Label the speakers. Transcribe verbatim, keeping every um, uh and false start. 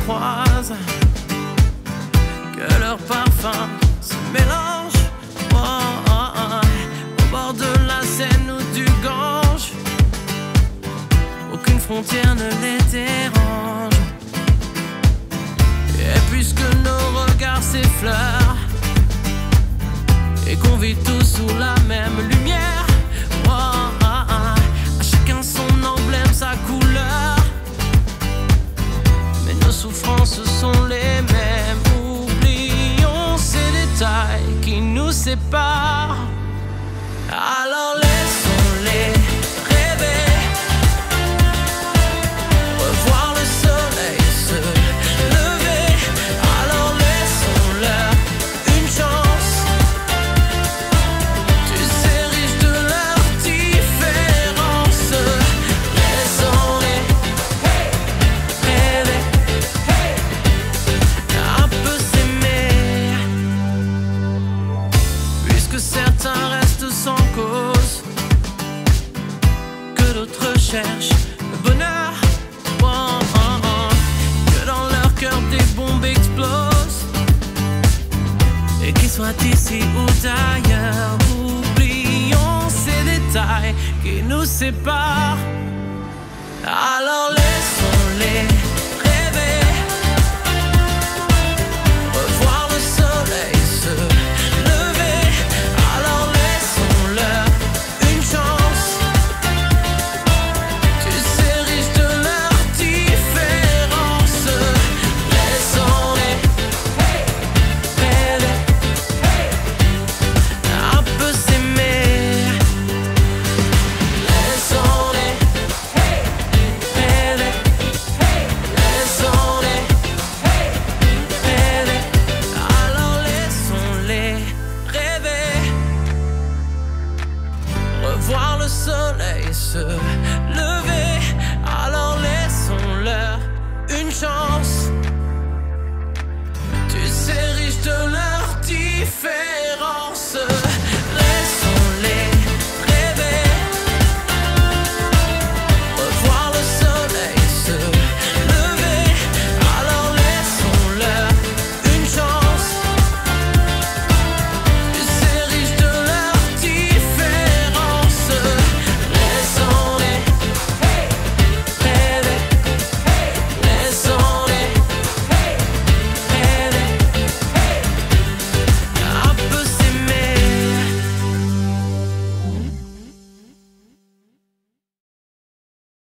Speaker 1: croisent, que leurs parfums se mélangent. Oh, oh, oh. Au bord de la Seine ou du Gange, aucune frontière ne les dérange. Et puisque nos regards s'effleurent et qu'on vit tous sous la même lumière, oh, oh, oh. À chacun son emblème, sa couleur, mais nos souffrances sont les mêmes. Oublions ces détails qui nous séparent. Alors laissons-les rêver, revoir le soleil se lever. Alors laissons-leur une chance, tu sais, riche de leurs différences. Laissons-les rêver, un peu s'aimer, puisque certains restent sans cause, que d'autres cherchent le bonheur, oh, oh, oh. Que dans leur cœur des bombes explosent, et qu'ils soient ici ou d'ailleurs. Oublions ces détails qui nous séparent. Alors